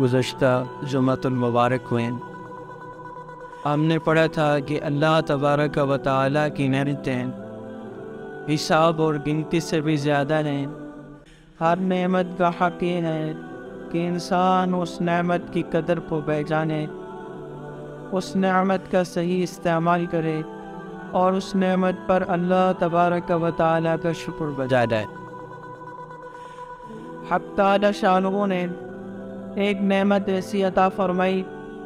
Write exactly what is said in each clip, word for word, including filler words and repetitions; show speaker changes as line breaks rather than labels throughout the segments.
گزشتہ جمعۃ المبارک میں ہم نے پڑھا تھا کہ اللہ تبارک و تعالیٰ کی نعمتیں حساب اور گنتی سے بھی زیادہ ہیں۔ ہر نعمت کا حق یہ ہے کہ انسان اس نعمت کی قدر کو پہچانے، اس نعمت کا صحیح استعمال کرے اور اس نعمت پر اللہ تبارک و تعالیٰ کا شکر بجا جائے۔ حق تعالی شانہ نے ایک نعمت ایسی عطا فرمائی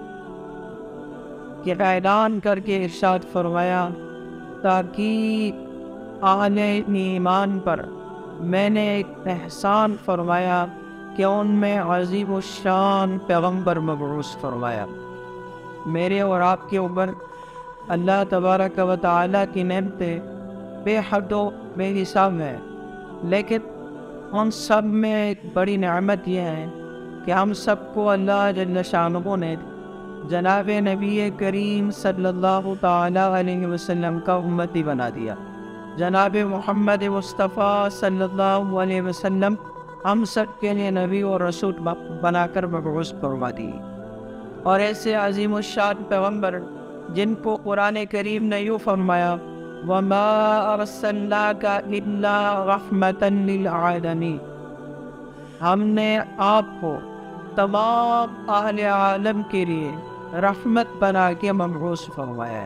کہ اعلان کر کے ارشاد فرمایا تاکہ اہل ایمان پر میں نے ایک احسان فرمایا کہ ان میں عظیم الشان پیغمبر مبعوث فرمایا۔ میرے اور آپ کے اوپر اللہ تبارک و تعالیٰ کی نعمتیں بے حد و بے حساب ہیں، لیکن ان سب میں ایک بڑی نعمت یہ ہے کہ ہم سب کو اللہ جل شانہ نے جناب نبی کریم صلی اللہ تعالیٰ علیہ وسلم کا امتی بنا دیا۔ جناب محمد مصطفیٰ صلی اللہ علیہ وسلم ہم سب کے لیے نبی اور رسول بنا کر مبعوث فرما دی، اور ایسے عظیم الشان پیغمبر جن کو قرآن کریم نے یوں فرمایا وَمَا أَرْسَلْنَاكَ إِلَّا رَحْمَةً لِلْعَالَمِينَ، ہم نے آپ کو تمام اہل عالم کے لیے رحمت بنا کے مبعوث فرمایا ہے۔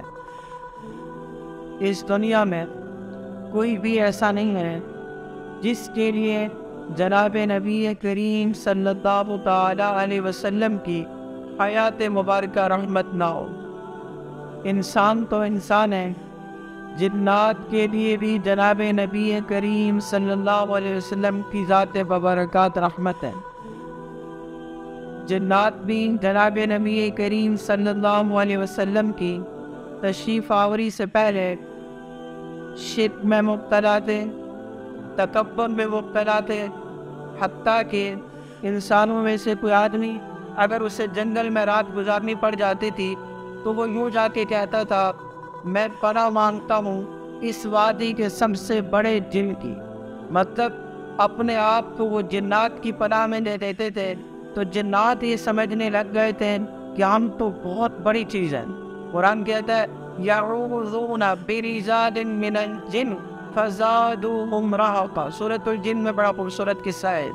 اس دنیا میں کوئی بھی ایسا نہیں ہے جس کے لیے جناب نبی کریم صلی اللہ تعالیٰ علیہ وسلم کی حیات مبارکہ رحمت نہ ہو۔ انسان تو انسان ہے، جنات کے لیے بھی جناب نبی کریم صلی اللہ علیہ وسلم کی ذات مبارکات رحمت ہے۔ جنات بھی جناب نبی کریم صلی اللہ علیہ وسلم کی تشریف آوری سے پہلے شرک میں مبتلا تھے، تکبر میں مبتلا تھے، حتیٰ کہ انسانوں میں سے کوئی آدمی اگر اسے جنگل میں رات گزارنی پڑ جاتی تھی تو وہ یوں جا کے کہتا تھا میں پناہ مانگتا ہوں اس وادی کے سب سے بڑے جن کی، مطلب اپنے آپ کو وہ جنات کی پناہ میں دے دیتے تھے۔ تو جنات یہ سمجھنے لگ گئے تھے کہ ہم تو بہت بڑی چیز ہیں۔ قرآن کہتا ہے یعوذون برجال من الجن فزادوہم رہقا، سورۃ الجن میں بڑا خوبصورت قصہ ہے۔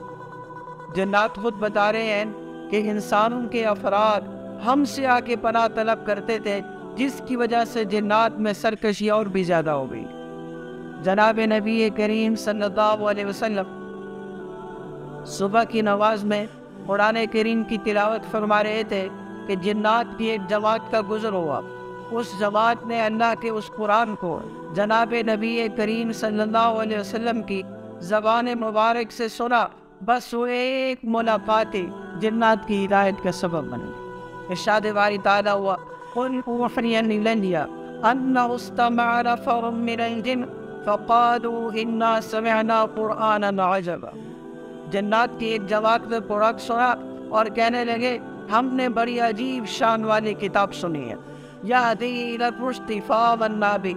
جنات خود بتا رہے ہیں کہ انسانوں کے افراد ہم سے آ کے پناہ طلب کرتے تھے، جس کی وجہ سے جنات میں سرکشی اور بھی زیادہ ہو گئی۔ جناب نبی کریم صلی اللہ علیہ وسلم صبح کی نماز میں قرآن کریم کی تلاوت فرما رہے تھے کہ جنات کی ایک جماعت کا گزر ہوا۔ اس جماعت نے اللہ کے اس قرآن کو جناب نبی کریم صلی اللہ علیہ وسلم کی زبان مبارک سے سنا، بس وہ ایک ملاقات جنات کی ہدایت کا سبب بن گئی۔ ارشاد باری تعالیٰ ہوا قُلْ أُوحِيَ إِلَيَّ أَنَّهُ اسْتَمَعَ نَفَرٌ مِّنَ الْجِنِّ فَقَالُوا إِنَّا سَمِعْنَا قُرْآنًا عَجَبًا، جنات کی ایک جماعت نے قرآن سنا اور کہنے لگے ہم نے بڑی عجیب شان والی کتاب سنی ہے، یہدی الی الرشد فآمنا بہ،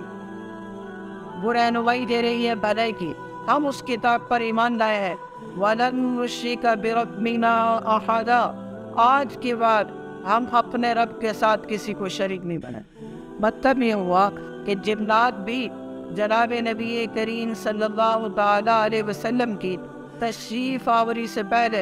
وہ رہنمائی دے رہی ہے بھلائی کی، ہم اس کتاب پر ایمان لائے ہیں۔ وَلَن نُشْرِكَ بِرَبِّنَا أَحَدًا، آج کے بعد ہم اپنے رب کے ساتھ کسی کو شریک نہیں بنائیں۔ مطلب یہ ہوا کہ جنات بھی جناب نبی کریم صلی اللہ تعالیٰ علیہ وسلم کی تشریف آوری سے پہلے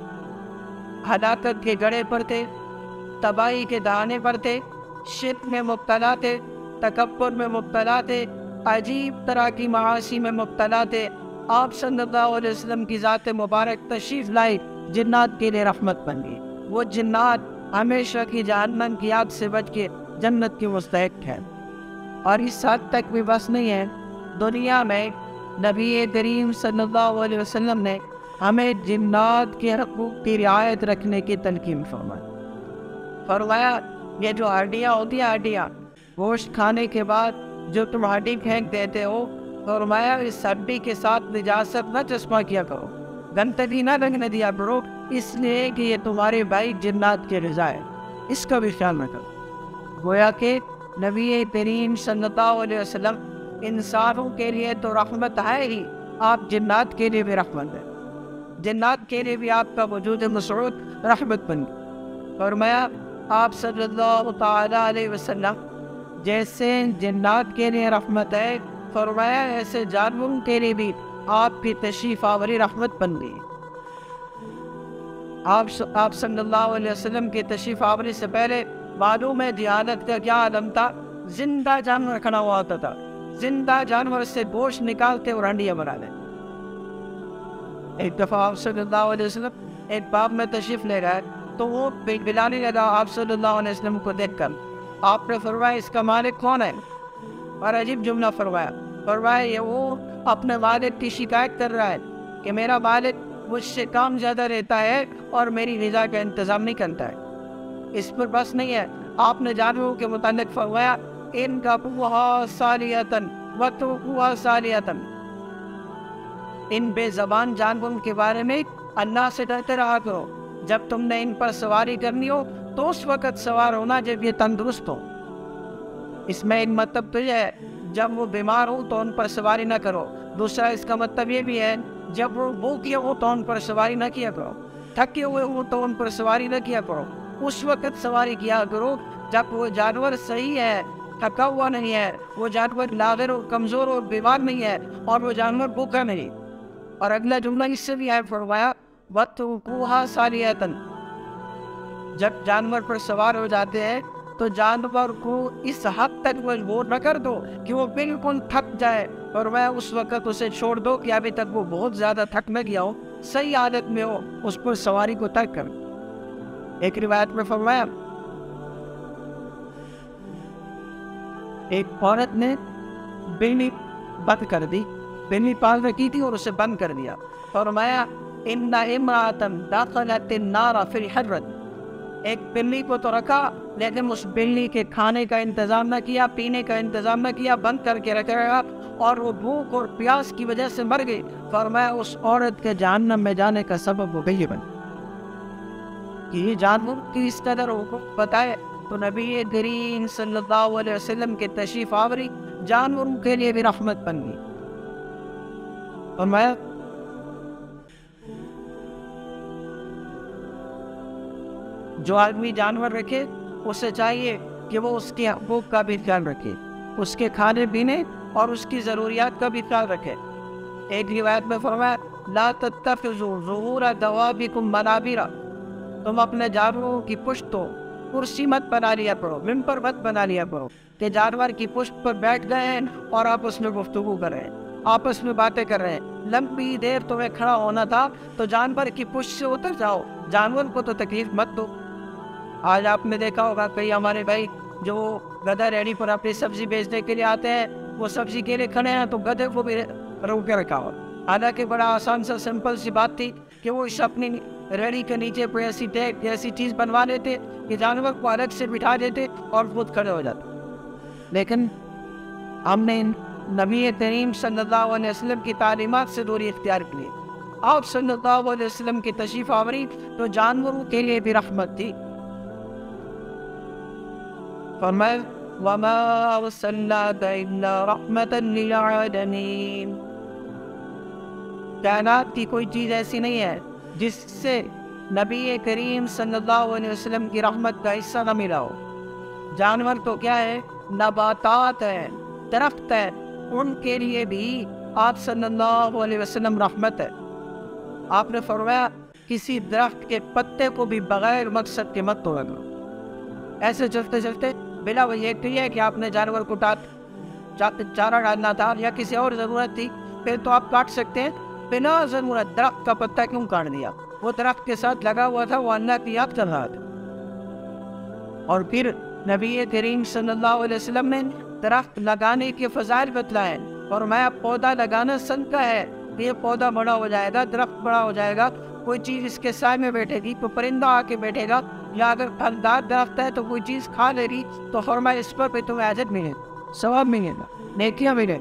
ہلاکت کے گڑھے پر تھے، تباہی کے دہانے پر تھے، شرک میں مبتلا تھے، تکبر میں مبتلا تھے، عجیب طرح کی معاصی میں مبتلا تھے۔ آپ صلی اللہ علیہ وسلم کی ذات مبارک تشریف لائی، جنات کے لیے رحمت بن گئی۔ وہ جنات ہمیشہ کی جہنم کی آگ سے بچ کے جنت کے مستحق ہیں۔ اور اس حد تک بھی بس نہیں ہے، دنیا میں نبی کریم صلی اللہ علیہ وسلم نے ہمیں جنات کے حقوق کی رعایت رکھنے کی تلقین فرمائی۔ فرمایا یہ جو ہڈیاں ہوتی ہیں، ہڈیاں گوشت کھانے کے بعد جو تم ہڈی پھینک دیتے ہو، فرمایا اس ہڈی کے ساتھ نجاست نہ چشمہ کیا کرو، گندگی نہ لگنے دیا کرو، اس لیے کہ یہ تمہارے بھائی جنات کے رضا ہے، اس کا بھی خیال نہ کرو۔ گویا کہ نبی کریم صلی اللہ علیہ وسلم انسانوں کے لیے تو رحمت ہے ہی، آپ جنات کے لیے بھی رحمت ہے۔ جنات کے لیے بھی آپ کا وجود مسعود رحمت بن گئی۔ فرمایا آپ صلی اللہ تعالیٰ علیہ وسلم جیسے جنات کے لیے رحمت ہے، فرمایا ایسے جانوروں کے لیے بھی آپ کی تشریف آوری رحمت بن گئی۔ آپ آپ صلی اللہ علیہ وسلم کی تشریف آوری سے پہلے معلوم ہے دیانت کا کیا عالم تھا؟ زندہ جانور کھڑا ہوا ہوتا تھا، زندہ جانور سے گوشت نکالتے اور ہنڈیاں بنا لے۔ ایک دفعہ آپ صلی اللہ علیہ وسلم ایک باب میں تشریف لے گئے تو وہ بلانے لگا آپ صلی اللہ علیہ وسلم کو دیکھ کر۔ آپ نے فرمایا اس کا مالک کون ہے؟ اور عجیب جملہ فرمایا، فرمایا یہ وہ اپنے مالک کی شکایت کر رہا ہے کہ میرا مالک مجھ سے کام زیادہ رہتا ہے اور میری غذا کا انتظام نہیں کرتا ہے۔ اس پر بس نہیں ہے، آپ نے جانوروں کے متعلق فرمایا ان کا بوہا سالیتن وترکوہا سالیتن، ان بے زبان جانوروں کے بارے میں اللہ سے ڈرتے رہا کرو۔ جب تم نے ان پر سواری کرنی ہو تو اس وقت سوار ہونا جب یہ تندرست ہو۔ اس میں ایک مطلب تو یہ ہے جب وہ بیمار ہو تو ان پر سواری نہ کرو، دوسرا اس کا مطلب یہ بھی ہے جب وہ بھوکے ہو تو ان پر سواری نہ کیا کرو، تھکے ہوئے ہو تو ان پر سواری نہ کیا کرو، اس وقت سواری کیا کرو جب وہ جانور صحیح ہے، تھکا ہوا نہیں ہے، وہ جانور لاغر اور کمزور اور بیمار نہیں ہے، اور وہ جانور بھوکا نہیں۔ اور اگلا جملہ اس سے بھی ہے، فرمایا وَتُرْكُوهَا صَالِيَةً، جب جانور پر سوار ہو جاتے ہیں تو جانور کو اس حد تک مجبور نہ کر دو کہ وہ بالکل تھک جائے، فرمایا اس وقت اسے چھوڑ دو کہ ابھی تک وہ بہت زیادہ تھک نہ گیا ہو، صحیح حالت میں ہو، اس پر سواری کو ترک کر۔ ایک روایت میں فرمایا ایک عورت نے بلی بند کر دی، بلی پال رکھی تھی اور اسے بند کر دیا، فرمایا ان امرأة دخلت النار فی الحرۃ، ایک بلی کو تو رکھا لیکن اس بلی کے کھانے کا انتظام نہ کیا، پینے کا انتظام نہ کیا، بند کر کے رکھا گیا اور وہ بھوک اور پیاس کی وجہ سے مر گئی، فرمایا اس عورت کے جہنم میں جانے کا سبب وہ بلی بن۔ یہ جانور کی اس قدر حقوق بتائے تو نبی کریم صلی اللہ علیہ وسلم کے تشریف آوری جانوروں کے لیے بھی رحمت بن گئی۔ فرمایا جو آدمی جانور رکھے اسے چاہیے کہ وہ اس کے حقوق کا بھی خیال رکھے، اس کے کھانے پینے اور اس کی ضروریات کا بھی خیال رکھے۔ ایک روایت میں فرمایا لا تتخذوا ظہور دوابکم منابر، تم اپنے جانوروں کی پشت تو کرسی مت بنا لیا کرو، ممبر مت بنا لیا کرو کہ جانور کی پشت پر بیٹھ گئے ہیں اور آپ اس میں گفتگو کر رہے ہیں، آپس میں باتیں کر رہے ہیں، لمبی دیر تمہیں کھڑا ہونا تھا تو جانور کی پشت سے اتر جاؤ، جانور کو تو تکلیف مت دو۔ آج آپ نے دیکھا ہوگا کئی ہمارے بھائی جو گدھا ریڈی پر اپنی سبزی بیچنے کے لیے آتے ہیں، وہ سبزی کے لیے کھڑے ہیں تو گدھے کو بھی روک کے رکھا ہوا، حالانکہ بڑا آسان سا سمپل سی بات تھی کہ وہ اس اپنی ریڑی کے نیچے کوئی ایسی ٹیک ایسی چیز بنوا لیتے کہ جانور کو الگ سے بٹھا دیتے اور خود کھڑے ہو جاتے۔ لیکن ہم نے نبی کریم صلی اللہ علیہ وسلم کی تعلیمات سے دوری اختیار کی، آپ صلی اللہ علیہ وسلم کی تشریف آوری تو جانوروں کے لیے بھی رحمت تھی۔ فرمایا وَمَا أَرْسَلْنَاكَ إِلَّا رَحْمَةً لِلْعَالَمِينَ، کائنات کی کوئی چیز ایسی نہیں ہے جس سے نبی کریم صلی اللہ علیہ وسلم کی رحمت کا حصہ نہ ملا ہو۔ جانور تو کیا ہے، نباتات ہے، درخت ہے، ان کے لیے بھی آپ صلی اللہ علیہ وسلم رحمت ہے۔ آپ نے فرمایا کسی درخت کے پتے کو بھی بغیر مقصد کے مت توڑا کرو۔ ایسے چلتے چلتے بلا وہ یہ ہے کہ آپ نے جانور کو چارہ ڈالنا تھا یا کسی اور ضرورت تھی، پھر تو آپ کاٹ سکتے ہیں، بنا ضرورت درخت کا پتا کیوں کاٹ دیا؟ وہ درخت کے ساتھ لگا ہوا تھا، وہ اللہ کی یاد کر رہا تھا۔ اور پھر نبی کریم صلی اللہ علیہ وسلم نے درخت لگانے کے فضائل بتلائے، اور میں پودا لگانا صدقہ ہے، یہ پودا بڑا ہو جائے گا، درخت بڑا ہو جائے گا، کوئی چیز اس کے سائے میں بیٹھے گی، کوئی پرندہ آ کے بیٹھے گا، یا اگر پھلدار درخت ہے تو کوئی چیز کھا لے رہی تو فرمایا اس پر پہ تمہیں اجر ملے گا، ثواب ملے گا، نیکیاں ملے۔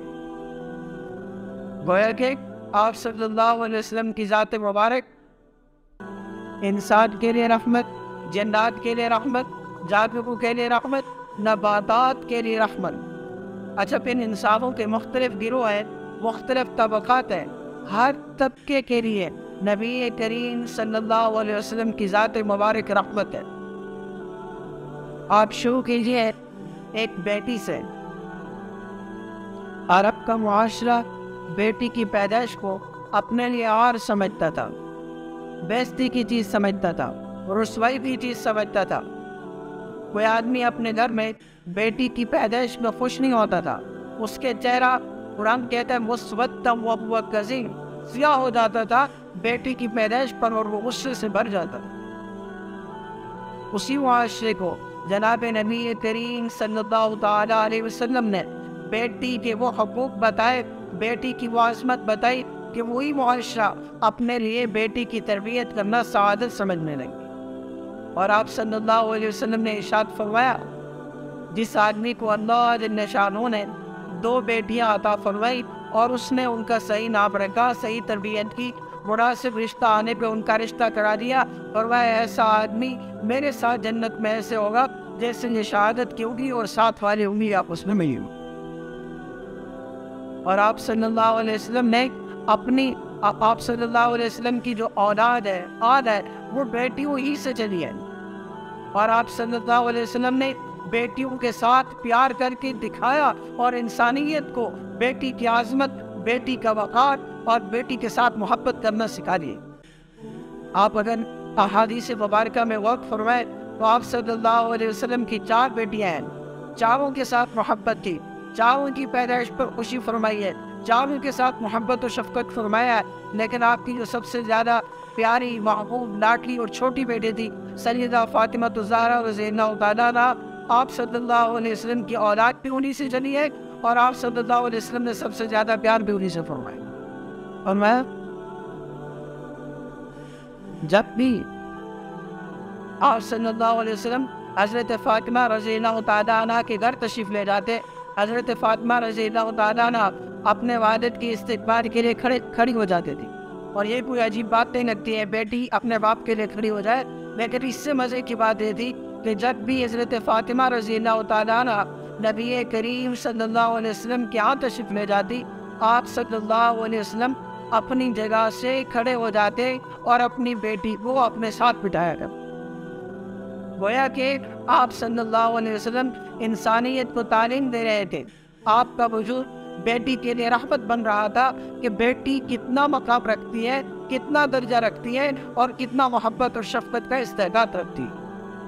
گویا کہ آپ صلی اللہ علیہ وسلم کی ذات مبارک انسان کے لیے رحمت، جنات کے لیے رحمت، جانوروں کے لیے رحمت، نباتات کے لیے رحمت۔ اچھا پھر انسانوں کے مختلف گروہ ہیں، مختلف طبقات ہیں، ہر طبقے کے لیے نبی کریم صلی اللہ علیہ وسلم کی ذات مبارک رحمت ہے۔ آپ شروع کیجئے ایک بیٹی سے۔ عرب کا معاشرہ بیٹی کی پیدائش کو اپنے لیے عار سمجھتا تھا، بیزتی کی چیز سمجھتا تھا، رسوائی کی چیز سمجھتا تھا۔ کوئی آدمی اپنے گھر میں بیٹی کی پیدائش میں خوش نہیں ہوتا تھا، اس کے چہرہ قرآن کہتا ہے مسودم و کظیم، سیاہ ہو جاتا تھا بیٹی کی پیدائش پر، اور وہ غصے سے بھر جاتا تھا۔ اسی معاشرے کو جناب نبی کریم صلی اللہ تعالی علیہ وسلم نے بیٹی کے وہ حقوق بتائے، بیٹی کی وہ عظمت بتائی کہ وہی معاشرہ اپنے لیے بیٹی کی تربیت کرنا سعادت سمجھنے لگے۔ اور آپ صلی اللہ علیہ وسلم نے ارشاد فرمایا، جس آدمی کو اللہ جل شانہ نے دو بیٹیاں عطا فرمائی اور اس نے ان کا صحیح نام رکھا، صحیح تربیت کی، مناسب رشتہ آنے پہ ان کا رشتہ کرا دیا، فرمایا ایسا آدمی میرے ساتھ جنت میں ایسے ہوگا جیسے یہ شہادت کی ہوگی اور ساتھ والے ہوں گی آپ اس میں ملی ہوں۔ اور آپ صلی اللہ علیہ وسلم نے اپنی آپ صلی اللہ علیہ وسلم کی جو اولاد ہے آد ہے وہ بیٹیوں ہی سے چلی ہے، اور آپ صلی اللہ علیہ وسلم نے بیٹیوں کے ساتھ پیار کر کے دکھایا اور انسانیت کو بیٹی کی عظمت، بیٹی کا وقار اور بیٹی کے ساتھ محبت کرنا سکھا دیے۔ آپ اگر احادیث مبارکہ میں غور فرمائے تو آپ صلی اللہ علیہ وسلم کی چار بیٹیاں ہیں، چاروں کے ساتھ محبت کی، چاروں کی پیدائش پر خوشی فرمائی ہے، چاروں کے ساتھ محبت و شفقت فرمایا ہے، لیکن آپ کی جو سب سے زیادہ پیاری، محبوب، لاڈلی اور چھوٹی بیٹی تھی سیدہ فاطمہ الزہرا رضی اللہ تعالیٰ عنہا، آپ صلی اللہ علیہ وسلم کی اولاد بھی انہی سے چلی ہے، اور آپ صلی اللہ علیہ وسلم نے سب سے زیادہ پیار بھی انہی سے فرمایا۔ اور میں جب بھی آپ صلی اللہ علیہ وسلم حضرت فاطمہ رضی اللہ تعالیٰ عنہ کے گھر تشریف لے جاتے، حضرت فاطمہ رضی اللہ تعالیٰ عنہ اپنے والد کی استقبال کے لیے کھڑے کھڑی ہو جاتے تھی، اور یہ کوئی عجیب بات نہیں لگتی ہے بیٹی اپنے باپ کے لیے کھڑی ہو جائے، لیکن اس سے مزے کی بات یہ تھی کہ جب بھی حضرت فاطمہ رضی اللہ تعالیٰ عنہ نبی کریم صلی اللہ علیہ وسلم کے ہاں تشریف لے جاتی، آپ صلی اللہ علیہ وسلم اپنی جگہ سے کھڑے ہو جاتے اور اپنی بیٹی کو اپنے ساتھ بٹھایا کرتے۔ گویا کہ آپ صلی اللہ علیہ وسلم انسانیت کو تعلیم دے رہے تھے، آپ کا وجود بیٹی کے لیے رحمت بن رہا تھا کہ بیٹی کتنا مقام رکھتی ہے، کتنا درجہ رکھتی ہے اور کتنا محبت اور شفقت کا استحقاق رکھتی ہے۔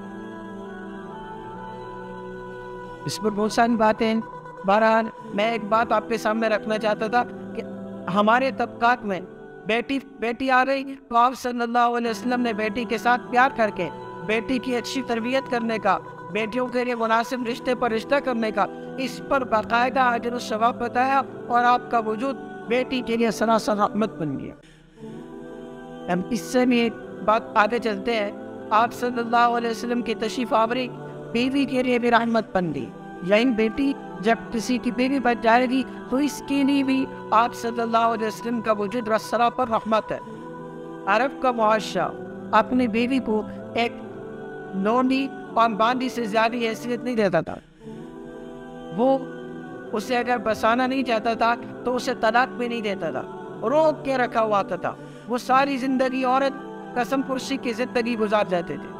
اس پر بہت ساری باتیں، بہرحال میں ایک بات آپ کے سامنے رکھنا چاہتا تھا کہ ہمارے طبقات میں بیٹی بیٹی آ رہی تو آپ صلی اللہ علیہ وسلم نے بیٹی کے ساتھ پیار کر کے بیٹی کی اچھی تربیت کرنے کا، بیٹیوں کے لیے مناسب رشتے پر رشتہ کرنے کا، اس پر باقاعدہ اجر و ثواب بتایا، اور آپ کا وجود بیٹی کے لیے سراسر رحمت بن گیا۔ ہم اس سے بھی ایک بات آگے چلتے ہیں، آپ صلی اللہ علیہ وسلم کی تشریف آوری بیوی کے لیے بھی رحمت بن گئی، یعنی بیٹی جب کسی کی بیوی بن جائے گی تو اس کے لیے بھی آپ صلی اللہ علیہ وسلم کا وجود رسرا پر رحمت ہے۔ عرب کا معاشرہ اپنی بیوی کو ایک لونڈی اور باندی سے زیادہ حیثیت نہیں دیتا تھا، وہ اسے اگر بسانا نہیں چاہتا تھا تو اسے طلاق بھی نہیں دیتا تھا، روک کے رکھا ہوا تھا، وہ ساری زندگی عورت قسم پرسی کی زندگی گزار جاتے تھے۔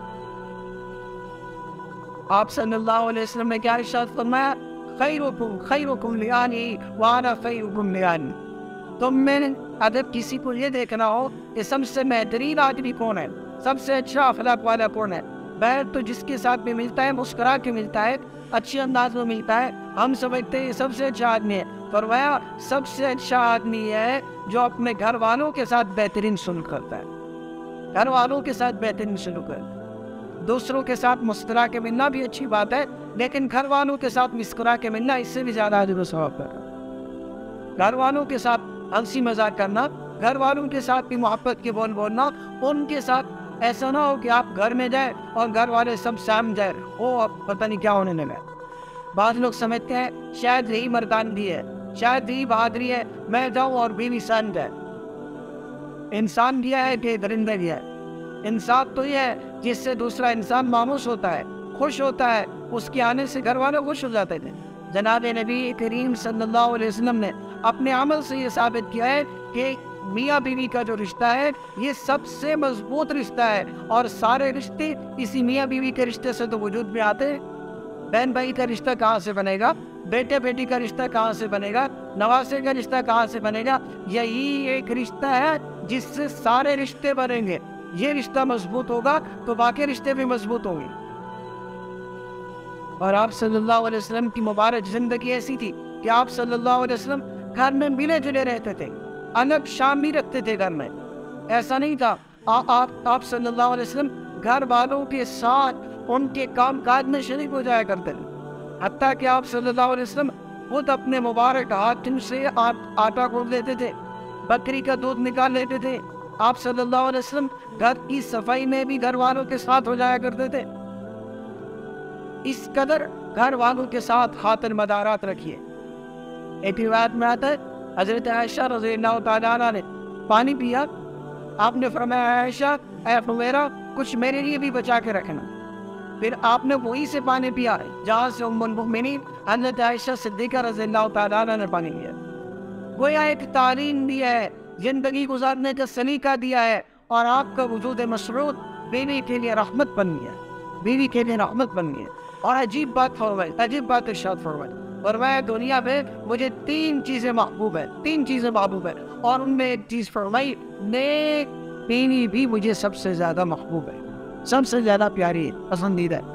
آپ صلی اللہ علیہ وسلم نے کیا ارشاد فرمایا؟ خیرکم خیرکم لأہلہ وانا خیرکم لأہلی۔ تم میں اگر کسی کو یہ دیکھنا ہو کہ سب سے بہترین آدمی کون ہے، سب سے اچھا اخلاق والا کون ہے، بہر تو جس کے ساتھ بھی ملتا ہے مسکرا کے ملتا ہے، اچھے انداز میں ملتا ہے، ہم سمجھتے ہیں سب سے اچھا آدمی ہے۔ فرمایا سب سے اچھا آدمی ہے جو اپنے گھر والوں کے ساتھ بہترین سلوک کرتا ہے، گھر والوں کے ساتھ بہترین سلوک کرتا ہے۔ دوسروں کے ساتھ مسکرا کے ملنا بھی اچھی بات ہے، لیکن گھر والوں کے ساتھ مسکرا کے ملنا اس سے بھی زیادہ اجر و ثواب ہے۔ گھر والوں کے ساتھ ہنسی مذاق کرنا، گھر والوں کے ساتھ بھی محبت کے بول بولنا، ان کے ساتھ ایسا نہ ہو کہ آپ گھر میں جائیں اور گھر والے سب سام جائیں، وہ اب پتہ نہیں کیا ہونے لگا۔ بعض لوگ سمجھتے ہیں شاید یہی مردانگی ہے، شاید یہی بہادری ہے، میں جاؤں اور بیوی سان جائے۔ انسان گیا ہے کہ درندہ گیا ہے؟ انسان تو یہ ہے جس سے دوسرا انسان مانوس ہوتا ہے، خوش ہوتا ہے، اس کے آنے سے گھر والے خوش ہو جاتے تھے۔ جناب نبی کریم صلی اللہ علیہ وسلم نے اپنے عمل سے یہ ثابت کیا ہے کہ میاں بیوی کا جو رشتہ ہے یہ سب سے مضبوط رشتہ ہے، اور سارے رشتے اسی میاں بیوی کے رشتے سے تو وجود میں آتے ہیں۔ بہن بھائی کا رشتہ کہاں سے بنے گا؟ بیٹے بیٹی کا رشتہ کہاں سے بنے گا؟ نواسے کا رشتہ کہاں سے بنے گا؟ یہی ایک رشتہ ہے جس سے سارے رشتے بنیں گے۔ یہ رشتہ مضبوط ہوگا تو باقی رشتے بھی مضبوط ہوں گے۔ اور آپ صلی اللہ علیہ وسلم کی مبارک زندگی ایسی تھی کہ آپ صلی اللہ علیہ وسلم گھر میں ملے جلے رہتے تھے، الگ شام بھی رکھتے تھے گھر میں۔ ایسا نہیں تھا آپ آپ صلی اللہ علیہ وسلم گھر والوں کے ساتھ ان کے کام کاج میں شریک ہو جایا کرتے تھے، حتیٰ کہ آپ صلی اللہ علیہ وسلم خود اپنے مبارک ہاتھوں سے آٹا گوندھ لیتے تھے، بکری کا دودھ نکال لیتے تھے۔ آپ صلی اللہ علیہ وسلم گھر کی صفائی میں بھی گھر والوں کے ساتھ ہو جایا کرتے تھے۔ اس قدر گھر والوں کے ساتھ خاطر مدارات رکھیے۔ ایک روایت میں آتا ہے حضرت عائشہ رضی اللہ تعالیٰ عنہ نے پانی پیا، آپ نے فرمایا عائشہ اے حمیرہ کچھ میرے لیے بھی بچا کے رکھنا، پھر آپ نے وہی سے پانی پیا جہاں سے ام المؤمنین حضرت عائشہ صدیقہ رضی اللہ تعالیٰ عنہ نے پانی پیا۔ گویا ایک تعلیم دیا ہے، زندگی گزارنے کا سلیقہ دیا ہے، اور آپ کا وجود مسعود بیوی کے لیے رحمت بن گیا، بیوی کے لیے رحمت بن گیا۔ اور عجیب بات فرمائی، عجیب بات ارشاد فرمائی، فرمایا دنیا میں مجھے تین چیزیں محبوب ہیں، تین چیزیں محبوب ہیں، اور ان میں ایک چیز فرمائی نیک بیوی بھی مجھے سب سے زیادہ محبوب ہے، سب سے زیادہ پیاری ہے، پسندیدہ ہے۔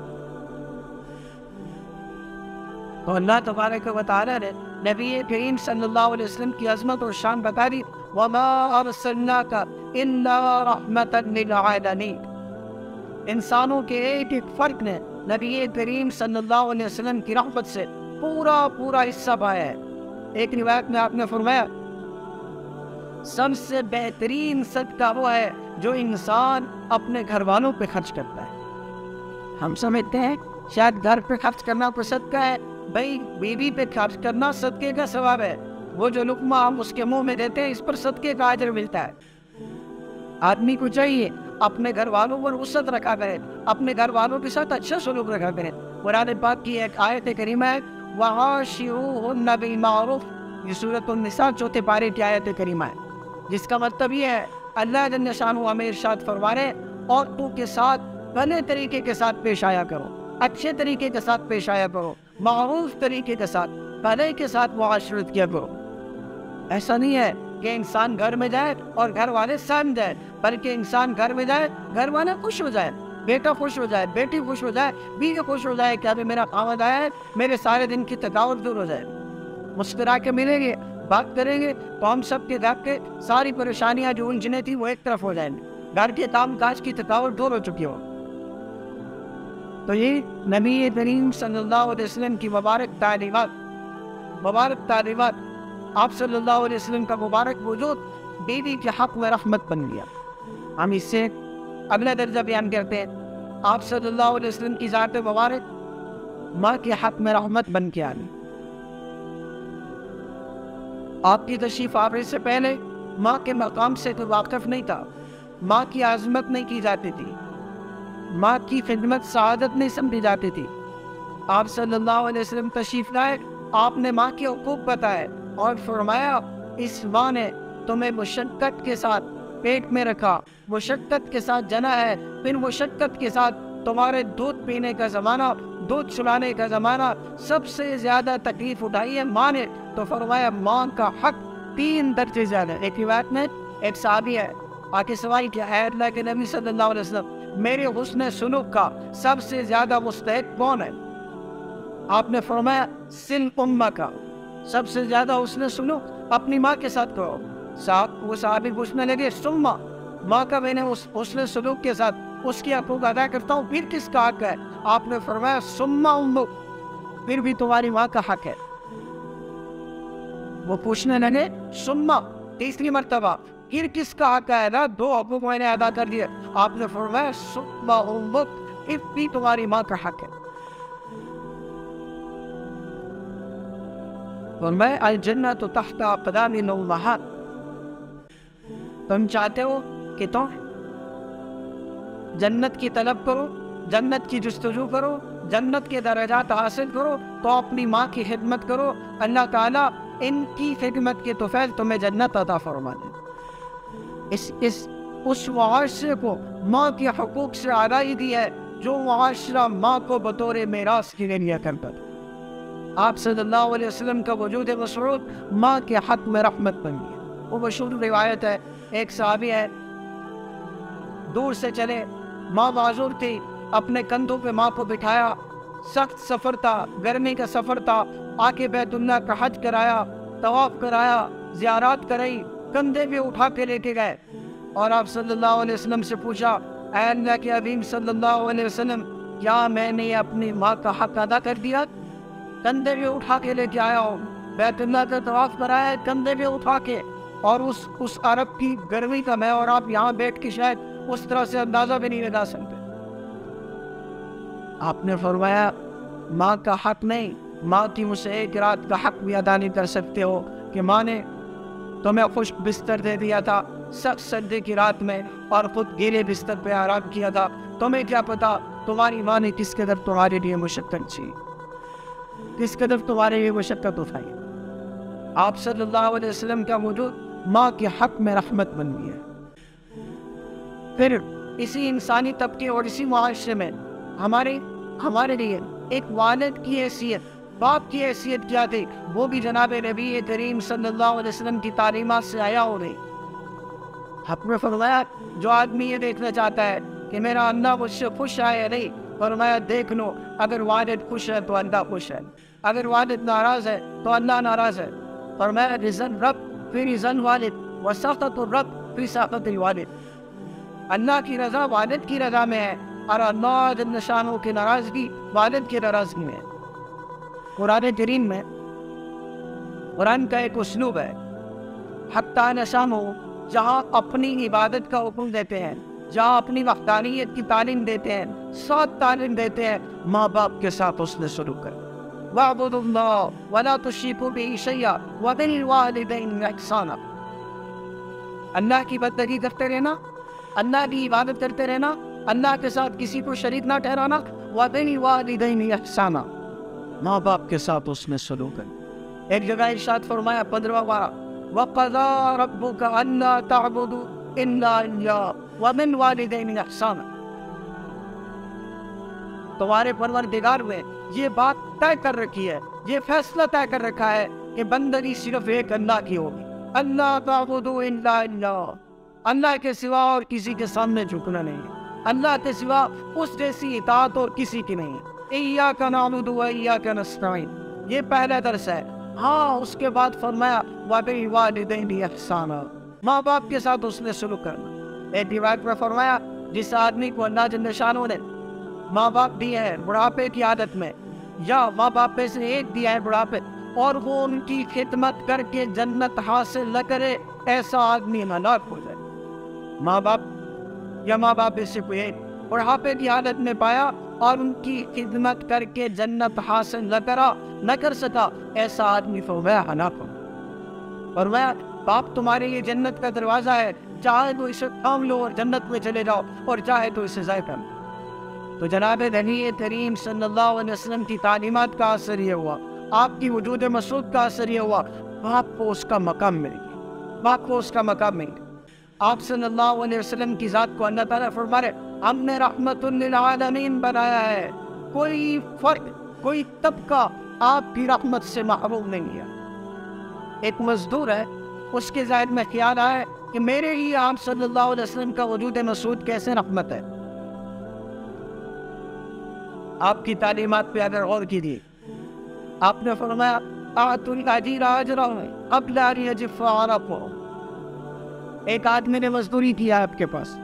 تو اللہ تبارک و تعالیٰ نے نبی کریم صلی اللہ علیہ وسلم کی عظمت اور شان بتا دی، وَمَا أَرْسَلْنَاكَ إِلَّا رَحْمَةً لِلْعَالَمِينَ۔ انسانوں کے ایک ایک فرق نے نبی کریم صلی اللہ علیہ وسلم کی رحمت سے پورا پورا حصہ پایا ہے۔ ایک روایت میں آپ نے فرمایا سب سے بہترین صدقہ وہ ہے جو انسان اپنے گھر والوں پہ خرچ کرتا ہے۔ ہم سمجھتے ہیں شاید گھر پہ خرچ کرنا کوئی صدقہ ہے، بھائی بیوی پہ خرچ کرنا صدقے کا ثواب ہے، وہ جو لقمہ ہم اس کے منہ میں دیتے ہیں اس پر صدقے کا اجر ملتا ہے۔ آدمی کو چاہیے اپنے گھر والوں پر وسعت رکھا کرے، اپنے گھر والوں کے ساتھ اچھا سلوک رکھا کرے۔ قرآن پاک کی ایک آیت کریمہ ہے وَعَاشِرُوهُنَّ بِالْمَعْرُوفِ، یہ سورۃ النساء چوتھے پارے کی آیت کریمہ ہے، جس کا مطلب یہ ہے اللہ جل شانہ ہمیں ارشاد فرما رہے عورتوں کے ساتھ بھلے طریقے کے ساتھ پیش آیا کرو، اچھے طریقے کے ساتھ پیش آیا کرو، معروف طریقے کے ساتھ، بھلے کے ساتھ معاشرت کیا کرو۔ ایسا نہیں ہے کہ انسان گھر میں جائے اور گھر والے سہم جائے، بلکہ انسان گھر میں جائے گھر والے خوش ہو جائے، بیٹا خوش ہو جائے، بیٹی خوش ہو جائے، بیوی خوش ہو جائے کہ ابھی میرا خاوند آیا ہے، میرے سارے دن کی تھکاوٹ دور ہو جائے۔ مسکرا کے ملیں گے، بات کریں گے تو ہم سب کے گھر کے ساری پریشانیاں جو الجھنیں تھیں وہ ایک طرف ہو جائیں گی، گھر کے کام کاج کی تھکاوٹ دور ہو چکی ہو۔ تو یہ نبی کریم صلی اللہ علیہ وسلم کی مبارک تعلیمات، مبارک تعلیمات، آپ صلی اللہ علیہ وسلم کا مبارک وجود بیوی کے حق میں رحمت بن گیا۔ ہم اس سے اگلا درجہ بیان کرتے ہیں، آپ صلی اللہ علیہ وسلم کی ذات مبارک ماں کے حق میں رحمت بن کے آ گئی۔ آپ کی تشریف آوری سے پہلے ماں کے مقام سے تو واقف نہیں تھا، ماں کی عظمت نہیں کی جاتی تھی، ماں کی خدمت سعادت نہیں سمجھی جاتی تھی۔ آپ صلی اللہ علیہ وسلم تشریف لائے، آپ نے ماں کے حقوق بتائے اور فرمایا اس ماں نے تمہیں مشقت کے ساتھ پیٹ میں رکھا، مشقت کے ساتھ جنا ہے، پھر مشقت کے ساتھ تمہارے دودھ پینے کا زمانہ، دودھ چلانے کا زمانہ سب سے زیادہ تکلیف اٹھائی ہے ماں نے، تو فرمایا ماں کا حق تین درجے زیادہ۔ ایک روایت میں ایک صحابی ہے آکے سوال کیا ہے اللہ کے نبی صلی اللہ علیہ وسلم میرے حسن سلوک کا سب سے زیادہ مستحق کون ہے؟ آپ نے فرمایا سل امہ کا، سب سے زیادہ حسن سلوک اپنی ماں کے ساتھ کرو۔ صاحب وہ صحابی پوچھنے لگے سما، ماں کا میں نے اس حسن سلوک کے ساتھ اس کی حقوق ادا کرتا ہوں، پھر کس کا حق ہے؟ آپ نے فرمایا سما امک، پھر بھی تمہاری ماں کا حق ہے۔ وہ پوچھنے لگے سما تیسری مرتبہ، پھر کس کا حق ہے؟ نا دو حقوق میں نے ادا کر دیے۔ آپ نے فرمایا سما امک، پھر بھی تمہاری ماں کا حق ہے۔ فرمایا الجنۃ تحت اقدام الامہات، تم چاہتے ہو کہ تم جنت کی طلب کرو، جنت کی جستجو کرو، جنت کے درجات حاصل کرو تو اپنی ماں کی خدمت کرو، اللہ تعالیٰ ان کی خدمت کے توفیل تمہیں جنت عطا فرما دے۔ اس اس اس معاشرے کو ماں کے حقوق سے آگاہی دی ہے جو معاشرہ ماں کو بطور میراث کے لیے لیا کرتا تھا۔ آپ صلی اللہ علیہ وسلم کا وجود مسعود ماں کے حق میں رحمت بن گیا۔ وہ مشہور روایت ہے، ایک صحابی ہے، دور سے چلے، ماں معذور تھی، اپنے کندھوں پہ ماں کو بٹھایا، سخت سفر تھا، گرمی کا سفر تھا، آ کے بیت اللہ کا حج کرایا، طواف کرایا، زیارات کرائی، کندھے پہ اٹھا کے لے کے گئے، اور آپ صلی اللہ علیہ وسلم سے پوچھا، اے اللہ کے حبیب صلی اللہ علیہ وسلم، کیا میں نے اپنی ماں کا حق ادا کر دیا؟ کندھے پہ اٹھا کے لے کے آیا ہوں، بیت اللہ کا طواف کرایا ہے کندھے پہ اٹھا کے، اور اس اس عرب کی گرمی کا میں اور آپ یہاں بیٹھ کے شاید اس طرح سے اندازہ بھی نہیں لگا سکتے۔ آپ نے فرمایا ماں کا حق نہیں، ماں کی مجھ سے ایک رات کا حق بھی ادا نہیں کر سکتے ہو کہ ماں نے تمہیں خشک بستر دے دیا تھا سخت سردی کی رات میں اور خود گیلے بستر پہ آرام کیا تھا، تمہیں کیا پتا تمہاری ماں نے کس قدر تمہارے لیے مشقت کی، کس قدر تمہارے لیے مشقت اٹھائی۔ آپ صلی اللہ علیہ وسلم کا وجود ماں کے حق میں رحمت بن گیا۔ پھر اسی انسانی طبقے اور اسی معاشرے میں ہمارے ہمارے لیے ایک والد کی حیثیت، باپ کی حیثیت کیا تھی، وہ بھی جناب نبی کریم صلی اللہ علیہ وسلم کی تعلیمات سے آیا ہو رہی۔ آپ نے فرمایا جو آدمی یہ دیکھنا چاہتا ہے کہ میرا اللہ مجھ سے خوش ہے یا نہیں، فرمایا دیکھ لو، اگر والد خوش ہے تو اللہ خوش ہے، اگر والد ناراض ہے تو اللہ ناراض ہے۔ فرمایا رضن رب پھر رضن والد، وسخط الرب پھر سخط الوالد۔ اللہ کی رضا والد کی رضا میں ہے اور اللہ جل شانہ کی ناراضگی والد کی ناراضگی میں ہے۔ قرآن کریم میں قرآن کا ایک اسلوب ہے، حتیٰ نشانہ، جہاں اپنی عبادت کا حکم دیتے ہیں، جہاں اپنی وحدانیت کی تعلیم دیتے ہیں، ساتھ تعلیم دیتے ہیں ماں باپ کے ساتھ اس نے شروع کر وَاعْبُدُوا اللَّهَ وَلَا تُشْرِكُوا بِهِ شَيْئًا وَبِالْوَالِدَيْنِ إِحْسَانًا۔ اللہ کی بندگی کرتے رہنا، اللہ کی عبادت کرتے رہنا، اللہ کے ساتھ کسی کو شریک نہ ٹھہرانا، وَبِالْوَالِدَيْنِ إِحْسَانًا، ماں باپ کے ساتھ اس نے شروع کر۔ ایک جگہ ارشاد فرمایا پندرواں پارہ، وَقَضَىٰ رَبُّكَ أَلَّا تَعْبُدُوا إِلَّا إِيَّاهُ وَبِالْوَالِدَيْنِ إِحْسَانًا۔ تمہارے پروردگار میں یہ بات طے کر رکھی ہے، یہ فیصلہ طے کر رکھا ہے کہ بندگی صرف ایک اللہ کی ہوگی، اللہ تعبدوا الا اللہ، اللہ کے سوا اور کسی کے سامنے جھکنا نہیں ہے، اللہ کے سوا اس جیسی اطاعت اور کسی کی نہیں ہے۔ ایاک نعبد و ایاک نستعین، یہ پہلا درس ہے۔ ہاں اس کے بعد فرمایا وبالوالدین احسانا، ماں باپ کے ساتھ اس نے شروع کرنا۔ ایک روایت میں فرمایا جس آدمی کو اللہ جل شانہ نے ماں باپ دیے ہیں بڑھاپے کی عادت میں، یا ماں باپ میں سے ایک دیا ہے بڑھاپے، اور وہ ان کی خدمت کر کے جنت حاصل نہ کرے، ایسا آدمی ہلاک ہو جائے۔ ماں باپ یا ماں باپ میں سے کوئی ایک بڑھاپے کی حالت میں پایا اور ان کی خدمت کر کے جنت حاصل نہ کرا نہ کر سکا، ایسا آدمی فرمایا ہلاک ہو۔ فرمایا باپ تمہارے لیے جنت کا دروازہ ہے، چاہے تو اسے تھام لو اور جنت میں چلے جاؤ، اور چاہے تو اسے ضائع کر لو۔ تو جناب نبی کریم صلی اللہ علیہ وسلم کی تعلیمات کا اثر یہ ہوا، آپ کی وجود مسعود کا اثر یہ ہوا، باپ کو اس کا مقام مل گیا، باپ کو اس کا مقام مل گیا۔ آپ صلی اللہ علیہ وسلم کی ذات کو اللہ تعالیٰ فرما رہے ہم نے رحمت للعالمین بنایا ہے، کوئی فرق کوئی طبقہ آپ کی رحمت سے محروم نہیں ہے۔ ایک مزدور ہے، اس کے ذہن میں خیال آیا کہ میرے ہی آپ صلی اللہ علیہ وسلم کا وجود مسعود کیسے رحمت ہے۔ آپ کی تعلیمات پہ اگر غور کیجیے، آپ نے فرمایا اعطوا الاجیر اجرہ قبل ان یجف عرقہ۔ ایک آدمی نے مزدوری کیا ہے آپ کے پاس،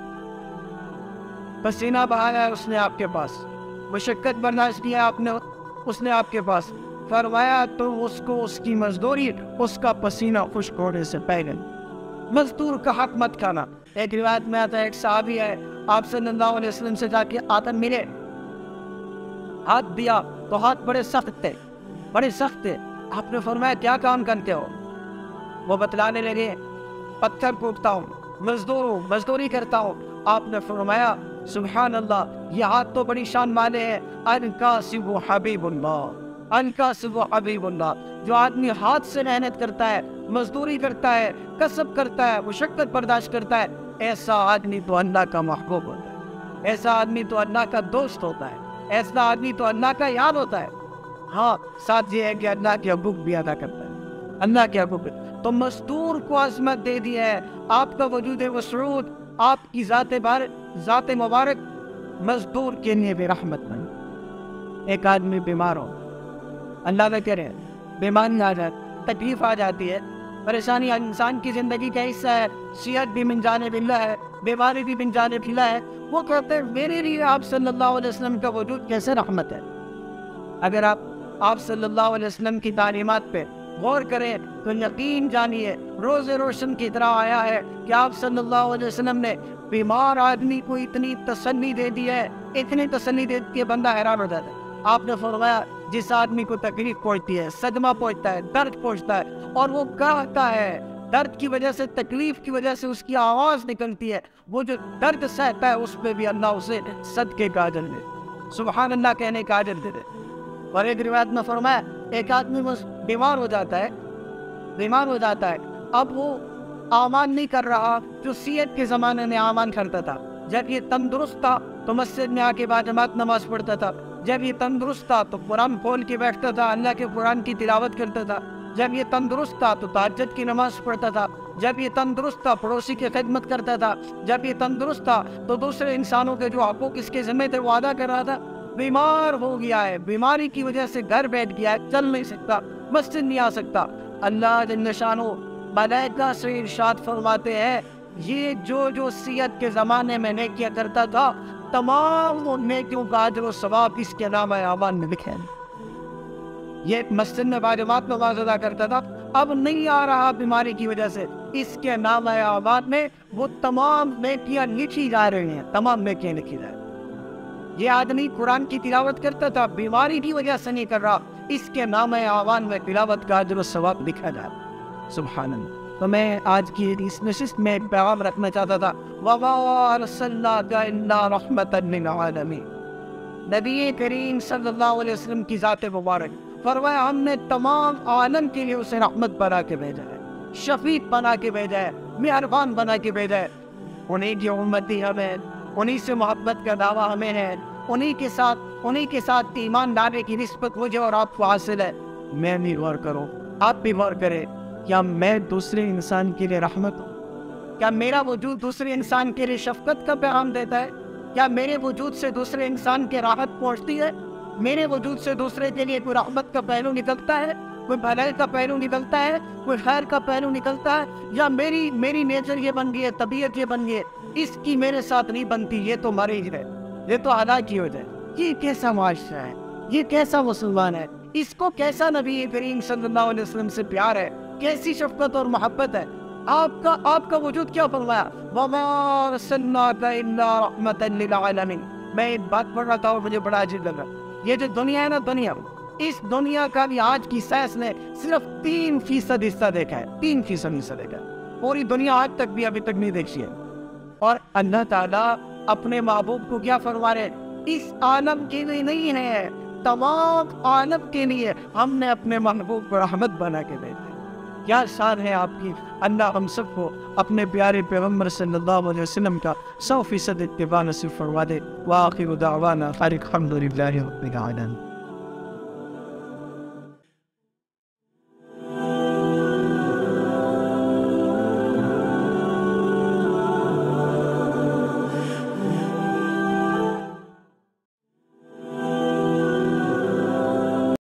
پسینہ بہایا ہے اس نے آپ کے پاس، مشقت برداشت کیا آپ نے اس نے آپ کے پاس، فرمایا تو اس کو اس کی مزدوری اس کا پسینہ خشک ہونے سے پہلے مزدور کا حق مت کھانا۔ ایک روایت میں آتا ہے ایک صحابی ہے، آپ صلی اللہ علیہ وسلم سے جا کے آتن ملے، ہاتھ دیا تو ہاتھ بڑے سخت تھے بڑے سخت تھے آپ نے فرمایا کیا کام کرتے ہو؟ وہ بتلانے لگے پتھر پھوٹتا ہوں، مزدور ہوں، مزدوری کرتا ہوں۔ آپ نے فرمایا سبحان اللہ، یہ ہاتھ تو بڑی شان والے ہیں، الکاسب حبیب اللہ، الکاسب حبیب اللہ، جو آدمی ہاتھ سے محنت کرتا ہے، مزدوری کرتا ہے، کسب کرتا ہے، مشقت برداشت کرتا ہے، ایسا آدمی تو اللہ کا محبوب ہوتا ہے، ایسا آدمی تو اللہ کا دوست ہوتا ہے، ایسا آدمی تو اللہ کا یار ہوتا ہے۔ ہاں، ساتھ یہ ہے کہ اللہ کے حقوق بھی ادا کرتا ہے، اللہ کے حقوق۔ تو مزدور کو عظمت دے دی ہے، آپ کا وجود مسعود، آپ کی ذات بار ذات مبارک مزدور کے لیے بھی رحمت بنی۔ ایک آدمی بیمار ہو، اللہ نہ کرے بیماری آ جاتی، تکلیف آ جاتی ہے، پریشانی انسان کی زندگی کا حصہ ہے، صحت بھی من جانب اللہ ہے، بیماری بھی من جانب اللہ ہے، وہ کہتے ہیں میرے لیے آپ صلی اللہ علیہ وسلم کا وجود کیسے رحمت ہے۔ اگر آپ آپ صلی اللہ علیہ وسلم کی تعلیمات پہ غور کریں تو یقین جانیے روز روشن کی طرح آیا ہے کہ آپ صلی اللہ علیہ وسلم نے بیمار آدمی کو اتنی تسلی دے دی ہے، اتنی تسلی دے دی کہ بندہ حیران ہو جاتا ہے۔ آپ نے فرمایا جس آدمی کو تکلیف پہنچتی ہے، صدمہ پہنچتا ہے، درد پہنچتا ہے، اور وہ کہتا ہے درد کی وجہ سے، تکلیف کی وجہ سے اس کی آواز نکلتی ہے، وہ جو درد سہتا ہے اس پہ بھی اللہ اسے صدقے کا اجر دے، سبحان اللہ کہنے کا اجر دے دے۔ اور ایک روایت میں فرمایا ایک آدمی بیمار ہو جاتا ہے بیمار ہو جاتا ہے اب وہ اعمال نہیں کر رہا جو صحت کے زمانے میں اعمال کرتا تھا۔ جب یہ تندرست تھا تو مسجد میں آ کے بعد جماعت نماز پڑھتا تھا، جب یہ تندرست تھا تو قرآن کھول کے بیٹھتا تھا، اللہ کے قرآن کی تلاوت کرتا تھا، جب یہ تندرست تھا تو تہجد کی نماز پڑھتا تھا، جب یہ تندرست تھا پڑوسی کی خدمت کرتا تھا، جب یہ تندرست تھا تو دوسرے انسانوں کے جو حقوق اس کے ذمہ تھے وہ ادا کر رہا تھا۔ بیمار ہو گیا ہے، بیماری کی وجہ سے گھر بیٹھ گیا ہے، چل نہیں سکتا، مسجد نہیں آ سکتا، اللہ جل شانہ ملائکہ سے ارشاد فرماتے ہیں یہ جو جو صحت کے زمانے میں نیکیاں کرتا تھا تمام ان نیکیوں کا اجر و ثواب اس کے نام اعمال میں لکھے ہیں۔ یہ مسجد میں باجماعت نماز ادا کرتا تھا، اب نہیں آ رہا بیماری کی وجہ سے، اس کے نام اعمال میں وہ تمام نیکیاں لکھی جا رہی ہیں، تمام نیکیاں لکھی جا رہی ہیں۔ یہ آدمی قرآن کی تلاوت کرتا تھا، بیماری کی وجہ سے نہیں کر رہا، اس کے نام اعمال میں تلاوت کا اجر و ثواب لکھا جا رہا، سبحان اللہ۔ تو میں آج کی اس نشست میں ایک پیغام رکھنا چاہتا تھا، وَمَا أَرْسَلْنَاكَ إِلَّا رَحْمَةً لِّلْعَالَمِينَ، نبی کریم صلی اللہ علیہ وسلم کی ذات مبارک فرمایا ہم نے تمام عالم کے لیے اسے رحمت بنا کے بھیجا ہے، شفیق بنا کے بھیجا ہے، مہربان بنا کے بھیجا ہے۔ انہیں کی امتی ہمیں، انہی سے محبت کا دعویٰ ہمیں ہے، انہی کے ساتھ انہی کے ساتھ ایمان لانے کی نسبت مجھے اور آپ کو حاصل ہے۔ میں بھی غور کروں، آپ بھی غور کریں، کیا میں دوسرے انسان کے لیے رحمت ہوں؟ کیا میرا وجود دوسرے انسان کے لیے شفقت کا پیغام دیتا ہے؟ کیا میرے وجود سے دوسرے انسان کے راحت پہنچتی ہے؟ میرے وجود سے دوسرے کے لیے کوئی رحمت کا پہلو نکلتا ہے، کوئی بھلائی کا پہلو نکلتا ہے، کوئی خیر کا پہلو نکلتا ہے؟ یا میری میری نیچر یہ بن گئی ہے، طبیعت یہ بن گئی ہے، اس کی میرے ساتھ نہیں بنتی، یہ تو مریض ہے، یہ تو ہلاکی ہو جائے؟ یہ کیسا معاشرہ ہے؟ یہ کیسا مسلمان ہے؟ اس کو کیسا نبی کریم صلی اللہ علیہ وسلم سے پیار ہے؟ کیسی شفقت اور محبت ہے؟ آپ کا آپ کا وجود کیا فرمایا؟ وَمَا أَرْسَلْنَاكَ إِلَّا رَحْمَةً لِّلْعَالَمِينَ۔ میں ایک بات پڑھ رہا تھا اور مجھے بڑا عجیب لگا، یہ جو دنیا ہے نا، دنیا اس دنیا کا بھی آج کی سائنس نے صرف تین فیصد حصہ دیکھا ہے، تین فیصد حصہ دیکھا ہے، پوری دنیا آج تک بھی ابھی تک نہیں دیکھی ہے۔ اور اللہ تعالیٰ اپنے محبوب کو کیا فرما رہے ہیں؟ اس عالم کے لیے نہیں ہے، تمام عالم کے لیے ہم نے اپنے محبوب کو رحمت بنا کے بھیجا۔ کیا شان ہے آپ کی! اللہ ہم سب کو اپنے پیارے پیغمبر صلی اللہ علیہ وسلم کا سو فیصد اتباع نصیب فرما دے۔ وآخر دعوانا الحمد للہ رب العالمین۔